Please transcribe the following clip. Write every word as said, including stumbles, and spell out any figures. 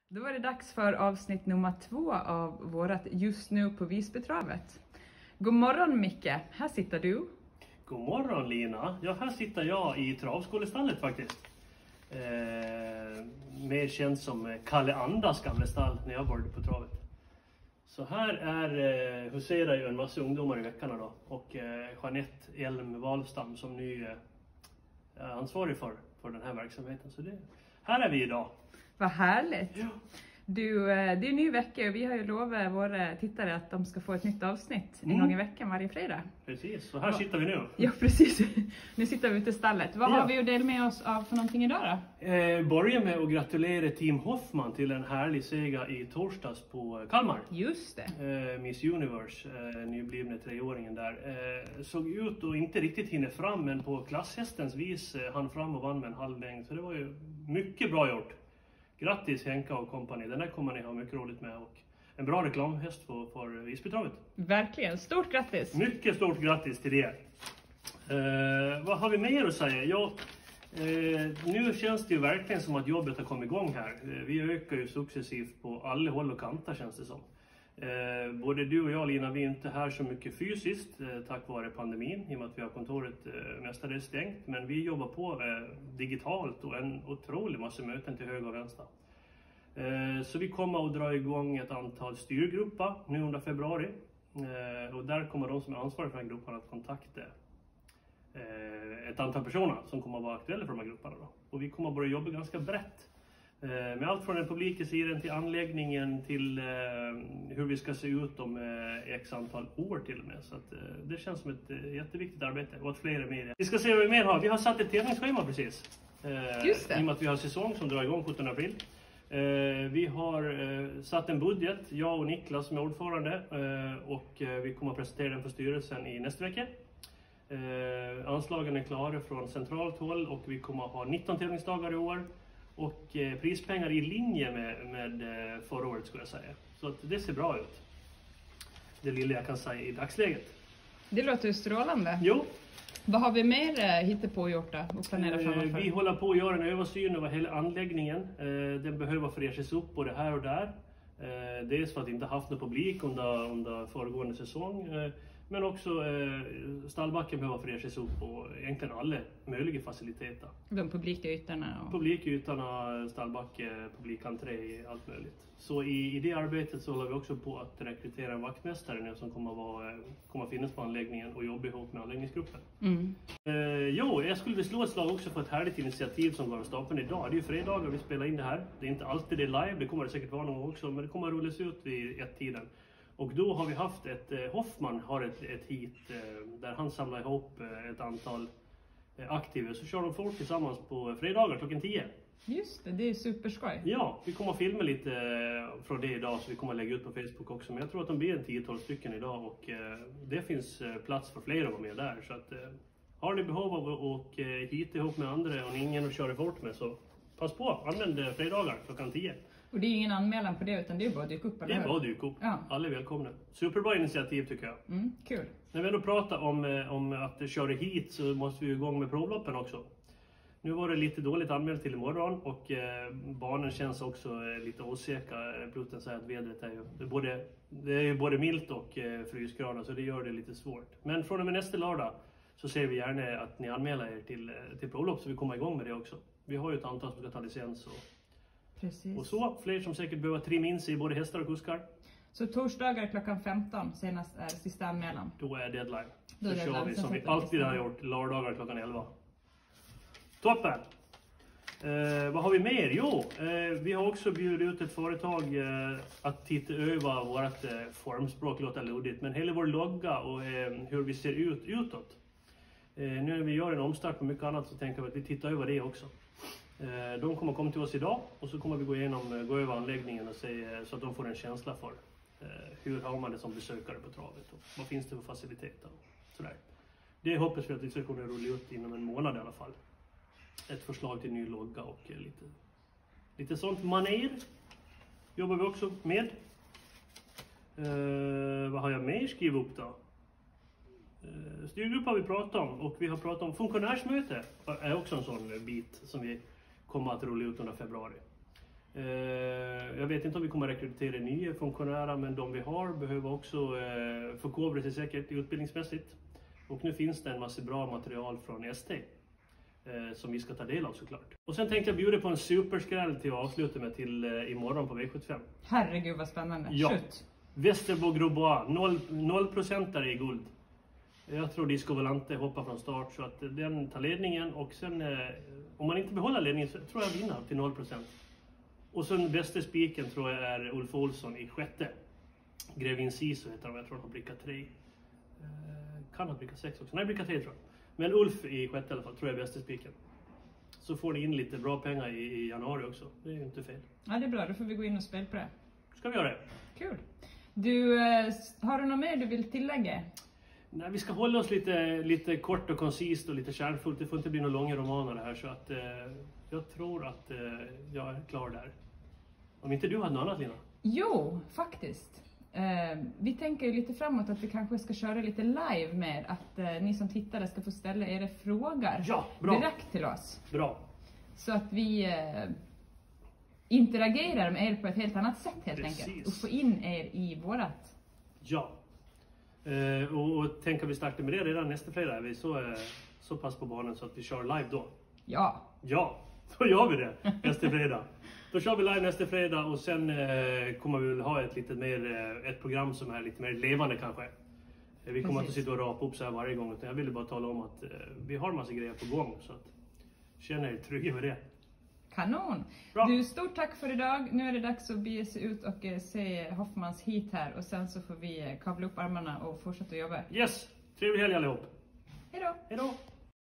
Då var det dags för avsnitt nummer två av vårat Just nu på Visbytravet. God morgon Micke, här sitter du. God morgon Lina, ja här sitter jag i travskolestallet faktiskt. Eh, mer känd som Kalle Andas gamla stall när jag började på travet. Så här är, eh, huserar ju en massa ungdomar i veckan då. Och eh, Jeanette Elm Wahlstam som ny eh, är ansvarig för, för den här verksamheten. Så det, här är vi idag. Vad härligt. Ja. Du, det är en ny vecka och vi har ju lovat våra tittare att de ska få ett nytt avsnitt Mm. en gång i veckan varje fredag. Precis, så här sitter vi nu. Ja, precis. Nu sitter vi ute i stallet. Vad Ja. har vi att dela med oss av för någonting idag då? Eh, börja med att gratulera Team Hoffman till en härlig seger i torsdags på Kalmar. Just det. Eh, Miss Universe, eh, nyblivna treåringen där, eh, såg ut att inte riktigt hinna fram, men på klasshästens vis eh, han fram och vann med en halv längd. Så det var ju mycket bra gjort. Grattis Henka och kompani, den där kommer ni ha mycket roligt med och en bra reklamhäst för, för Visbytravet. Verkligen, stort grattis. Mycket stort grattis till det. Eh, vad har vi mer att säga? Ja, eh, nu känns det ju verkligen som att jobbet har kommit igång här. Eh, vi ökar ju successivt på alla håll och kanter känns det som. Eh, både du och jag Lina, vi är inte här så mycket fysiskt eh, tack vare pandemin i och med att vi har kontoret eh, mestadels stängt. Men vi jobbar på eh, digitalt och en otrolig massa möten till höger och vänster. Eh, så vi kommer att dra igång ett antal styrgrupper nu under februari. Eh, och där kommer de som är ansvariga för den här gruppen att kontakta eh, ett antal personer som kommer att vara aktuella för de här grupperna då. Och vi kommer att börja jobba ganska brett. Med allt från den publika sidan till anläggningen till eh, hur vi ska se ut om eh, x antal år till och med. Så att, eh, det känns som ett eh, jätteviktigt arbete och att fler är med. Vi ska se vad vi mer har. Vi har satt ett tävlingsschema precis. Eh, Just det. I och med att vi har säsong som drar igång sjuttonde april. Eh, vi har eh, satt en budget, jag och Niklas som är ordförande. Eh, och eh, vi kommer att presentera den för styrelsen i nästa vecka. Eh, anslagen är klara från centralt håll och vi kommer att ha nitton tävlingsdagar i år. Och eh, prispengar i linje med, med eh, förra året skulle jag säga. Så att det ser bra ut. Det lilla jag kan säga i dagsläget. Det låter ju strålande. Jo. Vad har vi mer eh, hittat på och gjort då? Och planerat Eh, framför? vi håller på att göra en översyn över hela anläggningen. Eh, den behöver fräschas upp både här och där. Eh, dels för att inte haft någon publik under, under föregående säsong. Eh, men också eh, stallbacken behöver fräschas upp och egentligen alla möjliga faciliteter. De publika ytorna. Och... Publikytorna, stallbacke, publikentré, allt möjligt. Så i, i det arbetet så håller vi också på att rekrytera en vaktmästare nu som kommer att, vara, kommer att finnas på anläggningen och jobba ihop med anläggningsgruppen. Mm. Eh, jo, jag skulle vilja slå ett slag också för ett härligt initiativ som går av stapeln idag. Det är ju fredagar vi spelar in det här. Det är inte alltid det live, det kommer det säkert vara någon gång också, men det kommer att rullas ut vid ett tiden. Och då har vi haft ett, eh, Hoffman har ett, ett hit eh, där han samlar ihop eh, ett antal eh, aktiva. Så kör de folk tillsammans på fredagar klockan tio. Just det, det är superskoj. Ja, vi kommer att filma lite eh, från det idag så vi kommer att lägga ut på Facebook också. Men jag tror att de blir en tio tolv stycken idag och eh, det finns eh, plats för fler att vara med där. Så att, eh, har ni behov av att eh, hita ihop med andra och ni ingen att köra fort med så pass på, använd eh, fredagar klockan tio. Och det är ingen anmälan på det utan det är bara att dyka upp. Det är bara att dyka upp. Ja. Alla är välkomna. Superbra initiativ tycker jag. Mm, kul. När vi ändå pratar om, om att köra hit så måste vi igång med provloppen också. Nu var det lite dåligt anmält till imorgon och eh, banan känns också eh, lite osäkra. Plutten säger att vädret är ju det är både, det är ju både milt och eh, frysgrader så det gör det lite svårt. Men från och med nästa lördag så ser vi gärna att ni anmäler er till, till provlopp så vi kommer igång med det också. Vi har ju ett antal som ska ta licens och, Precis. och så. Fler som säkert behöver trimma in sig i både hästar och kuskar. Så torsdagar klockan femton senast är sista anmälan. Då är deadline. Då Då är kör deadline, vi sen som vi sätter vi alltid har listan. gjort, lördagar klockan elva. Toppen! Eh, vad har vi mer? Jo, eh, vi har också bjudit ut ett företag eh, att titta över vårt eh, formspråk, låter luddigt, men hela vår logga och eh, hur vi ser ut utåt. Eh, nu när vi gör en omstart på mycket annat så tänker vi att vi tittar över det också. Eh, de kommer komma till oss idag och så kommer vi gå igenom, eh, gå över anläggningen och se, eh, så att de får en känsla för eh, hur har man det som besökare på travet och vad finns det för faciliteter och sådär. Det hoppas vi att vi ska kunna rulla ut inom en månad i alla fall. Ett förslag till ny logga och lite, lite sånt manér jobbar vi också med. Uh, vad har jag mer skrivit upp då? Uh, styrgrupp har vi pratat om och vi har pratat om funktionärsmöte. är också en sån bit som vi kommer att rulla ut under februari. Uh, jag vet inte om vi kommer att rekrytera nya funktionärer, men de vi har behöver också eh, förkovra sig säkert utbildningsmässigt. Och nu finns det en massa bra material från S T eh, som vi ska ta del av såklart. Och sen tänkte jag bjuda på en superskräll till att avsluta med till eh, imorgon på V sjuttiofem. Herregud vad spännande. Ja. Shoot. Västerbo Grobois, noll procent i guld. Jag tror Disco Volante hoppar från start så att den tar ledningen och sen eh, om man inte behåller ledningen så tror jag vinner till noll procent. Och sen bästa spiken tror jag är Ulf Olsson i sjätte. Grevin Sisu heter han, jag tror han har brickat tre. Eh, kan ha brickat sex också, nej brickat tre tror jag. Men Ulf i sjätte i alla fall tror jag är bästa spiken. Så får ni in lite bra pengar i, i januari också, det är ju inte fel. Ja det är bra, då får vi gå in och spela på det. Ska vi göra det? Kul. Du, eh, har du något mer du vill tillägga? Nej, vi ska hålla oss lite, lite kort och koncist och lite kärnfullt. Det får inte bli några långa romaner det här. Så att, eh, jag tror att eh, jag är klar där. Om inte du har något annat, Lina? Jo, faktiskt. Eh, vi tänker ju lite framåt att vi kanske ska köra lite live med att eh, ni som tittare ska få ställa era frågor ja, bra. direkt till oss. Bra. Så att vi eh, interagerar med er på ett helt annat sätt helt Precis. enkelt. Och få in er i vårat. Ja. Eh, och, och tänker vi starta med det redan nästa fredag. Är vi så, eh, så pass på banan så att vi kör live då? Ja. Ja, då gör vi det nästa fredag. Då kör vi live nästa fredag och sen eh, kommer vi väl ha ett lite mer, eh, ett program som är lite mer levande kanske. Eh, vi kommer Precis. inte sitta och rapa upp så här varje gång, utan jag ville bara tala om att eh, vi har en massa grejer på gång. Så att känn er trygga med det. Kanon! Bra. Du, stort tack för idag. Nu är det dags att bege sig ut och eh, se Hoffmans hit här. Och sen så får vi eh, kavla upp armarna och fortsätta jobba. Yes! Trevlig helg allihop! Hej då! Hej då!